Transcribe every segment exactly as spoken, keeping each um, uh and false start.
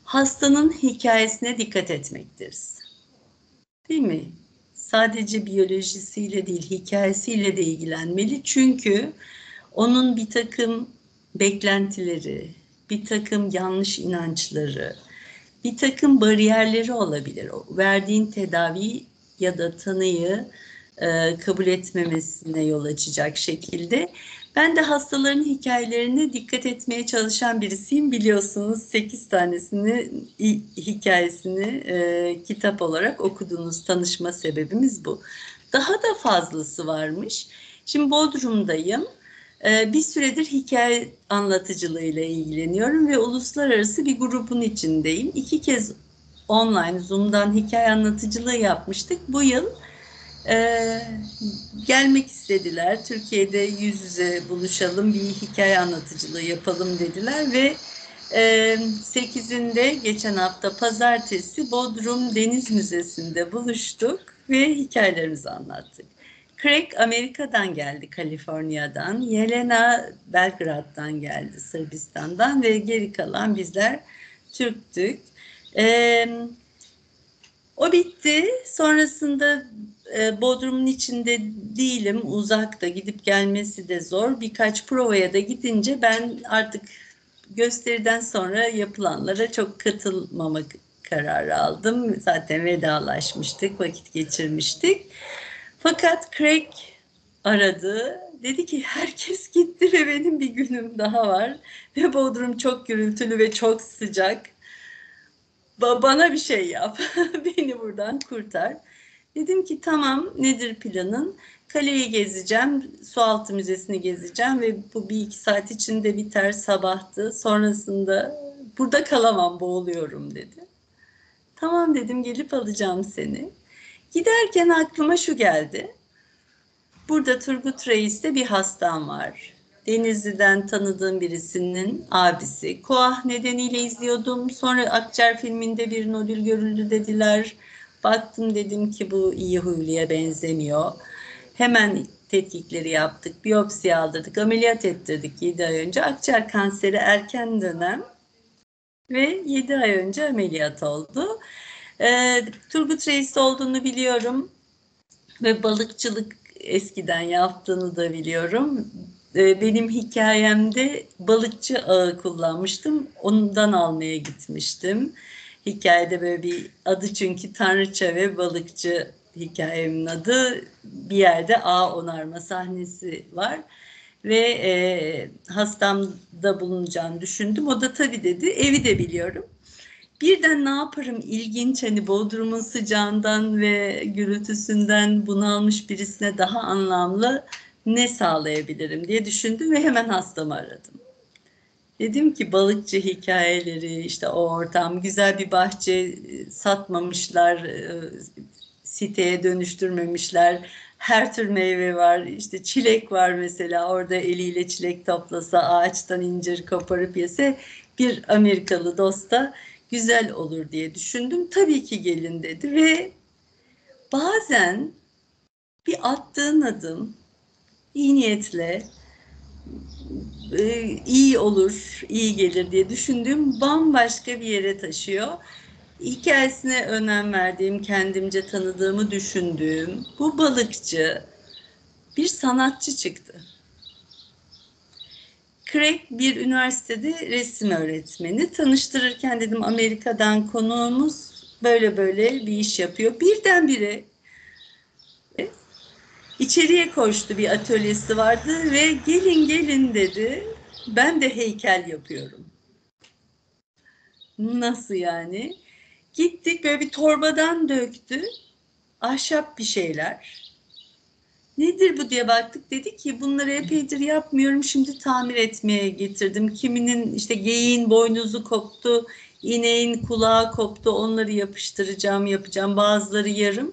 hastanın hikayesine dikkat etmektir. Değil mi? Sadece biyolojisiyle değil, hikayesiyle de ilgilenmeli. Çünkü onun bir takım beklentileri, bir takım yanlış inançları, bir takım bariyerleri olabilir. Verdiğin tedavi ya da tanıyı e, kabul etmemesine yol açacak şekilde. Ben de hastaların hikayelerine dikkat etmeye çalışan birisiyim. Biliyorsunuz sekiz tanesini hikayesini e, kitap olarak okudunuz. Tanışma sebebimiz bu. Daha da fazlası varmış. Şimdi Bodrum'dayım. E, bir süredir hikaye anlatıcılığıyla ilgileniyorum ve uluslararası bir grubun içindeyim. İki kez online Zoom'dan hikaye anlatıcılığı yapmıştık. Bu yıl Ee, gelmek istediler. Türkiye'de yüz yüze buluşalım, bir hikaye anlatıcılığı yapalım dediler ve e, sekizinde geçen hafta pazartesi Bodrum Deniz Müzesi'nde buluştuk ve hikayelerimizi anlattık. Craig Amerika'dan geldi, Kaliforniya'dan. Yelena Belgrad'dan geldi, Sırbistan'dan ve geri kalan bizler Türktük. Ee, O bitti. Sonrasında e, Bodrum'un içinde değilim. Uzakta, gidip gelmesi de zor. Birkaç provaya da gidince ben artık gösteriden sonra yapılanlara çok katılmama kararı aldım. Zaten vedalaşmıştık, vakit geçirmiştik. Fakat Craig aradı. Dedi ki herkes gitti ve benim bir günüm daha var. Ve Bodrum çok gürültülü ve çok sıcak. Bana bir şey yap, beni buradan kurtar. Dedim ki tamam, nedir planın? Kaleyi gezeceğim, Sualtı Müzesi'ni gezeceğim ve bu bir iki saat içinde biter, sabahtı. Sonrasında burada kalamam, boğuluyorum dedi. Tamam dedim, gelip alacağım seni. Giderken aklıma şu geldi. Burada Turgut Reis'te bir hastam var. Denizli'den tanıdığım birisinin abisi. Koah nedeniyle izliyordum. Sonra Akçer filminde bir nodül görüldü dediler. Baktım, dedim ki bu iyi huyluya benzemiyor. Hemen tetkikleri yaptık. Biyopsi aldırdık. Ameliyat ettirdik yedi ay önce. Akçer kanseri erken dönem ve yedi ay önce ameliyat oldu. Ee, Turgut Reis olduğunu biliyorum ve balıkçılık eskiden yaptığını da biliyorum. Benim hikayemde balıkçı ağı kullanmıştım. Ondan almaya gitmiştim. Hikayede böyle bir adı, çünkü tanrıça ve balıkçı hikayemin adı. Bir yerde ağ onarma sahnesi var. Ve e, hastamda bulunacağını düşündüm. O da tabii dedi. Evi de biliyorum. Birden ne yaparım, ilginç, hani Bodrum'un sıcağından ve gürültüsünden bunalmış birisine daha anlamlı ne sağlayabilirim diye düşündüm ve hemen hastamı aradım. Dedim ki balıkçı hikayeleri, işte o ortam, güzel bir bahçe satmamışlar, siteye dönüştürmemişler. Her tür meyve var, işte çilek var mesela, orada eliyle çilek toplasa, ağaçtan incir koparıp yese bir Amerikalı dosta güzel olur diye düşündüm. Tabii ki gelin dedi ve bazen bir attığın adım iyi niyetle iyi olur, iyi gelir diye düşündüğüm bambaşka bir yere taşıyor. Hikayesine önem verdiğim, kendimce tanıdığımı düşündüğüm bu balıkçı bir sanatçı çıktı. Craig bir üniversitede resim öğretmeni. Tanıştırırken dedim Amerika'dan konuğumuz böyle böyle bir iş yapıyor. Birdenbire içeriye koştu, bir atölyesi vardı ve gelin gelin dedi. Ben de heykel yapıyorum. Nasıl yani? Gittik, böyle bir torbadan döktü. Ahşap bir şeyler. Nedir bu diye baktık, dedi ki bunları epeydir yapmıyorum, şimdi tamir etmeye getirdim. Kiminin işte geyiğin boynuzu koptu, ineğin kulağı koptu, onları yapıştıracağım, yapacağım. Bazıları yarım.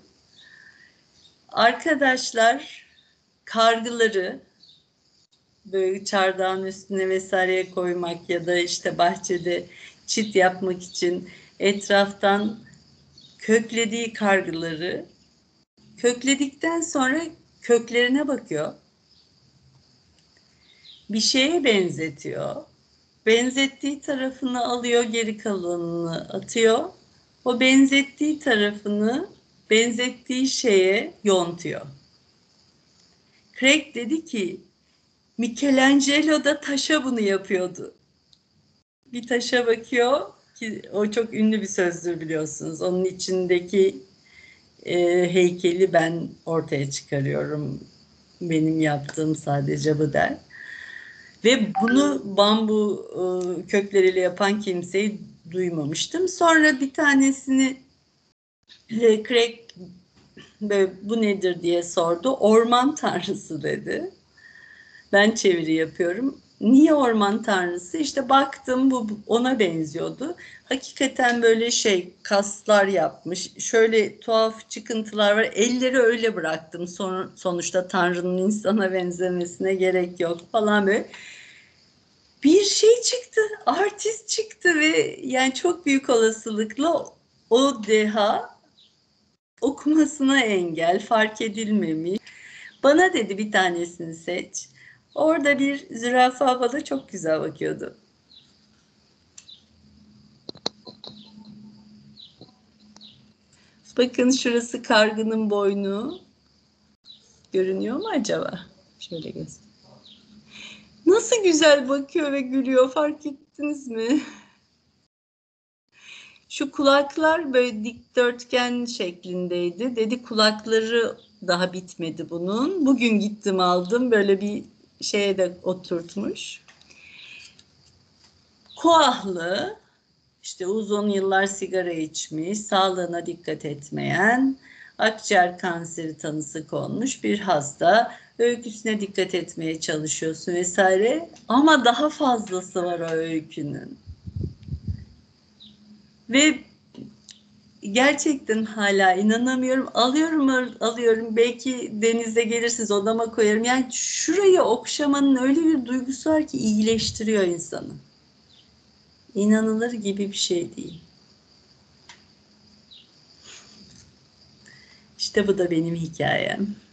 Arkadaşlar kargıları böyle çardağın üstüne vesaireye koymak ya da işte bahçede çit yapmak için etraftan köklediği kargıları, kökledikten sonra köklerine bakıyor. Bir şeye benzetiyor. benzettiği tarafını alıyor, geri kalanını atıyor. O benzettiği tarafını benzettiği şeye yontuyor. Craig dedi ki, Michelangelo da taşa bunu yapıyordu. Bir taşa bakıyor ki o çok ünlü bir sözdür biliyorsunuz. Onun içindeki e, heykeli ben ortaya çıkarıyorum. Benim yaptığım sadece bu der. Ve bunu bambu e, kökleriyle yapan kimseyi duymamıştım. Sonra bir tanesini e, Craig bu nedir diye sordu. Orman tanrısı dedi. Ben çeviri yapıyorum. Niye orman tanrısı? İşte baktım bu ona benziyordu. Hakikaten böyle şey kaslar yapmış. Şöyle tuhaf çıkıntılar var. Elleri öyle bıraktım. Son, sonuçta Tanrı'nın insana benzemesine gerek yok falan böyle. Bir şey çıktı. Artist çıktı ve yani çok büyük olasılıkla o deha okumasına engel, fark edilmemiş. Bana dedi bir tanesini seç. Orada bir zürafa bana çok güzel bakıyordu. Bakın şurası kargının boynu. Görünüyor mu acaba? Şöyle göster. Nasıl güzel bakıyor ve gülüyor, fark ettiniz mi? Şu kulaklar böyle dikdörtgen şeklindeydi. Dedi kulakları daha bitmedi bunun. Bugün gittim aldım. Böyle bir şeye de oturtmuş. Kuahlı, işte uzun yıllar sigara içmiş, sağlığına dikkat etmeyen, akciğer kanseri tanısı konmuş bir hasta. Öyküsüne dikkat etmeye çalışıyorsun vesaire. Ama daha fazlası var o öykünün. Ve gerçekten hala inanamıyorum. Alıyorum alıyorum. Belki denize gelirsiniz odama koyarım. Yani şurayı okşamanın öyle bir duygusu var ki iyileştiriyor insanı. İnanılır gibi bir şey değil. İşte bu da benim hikayem.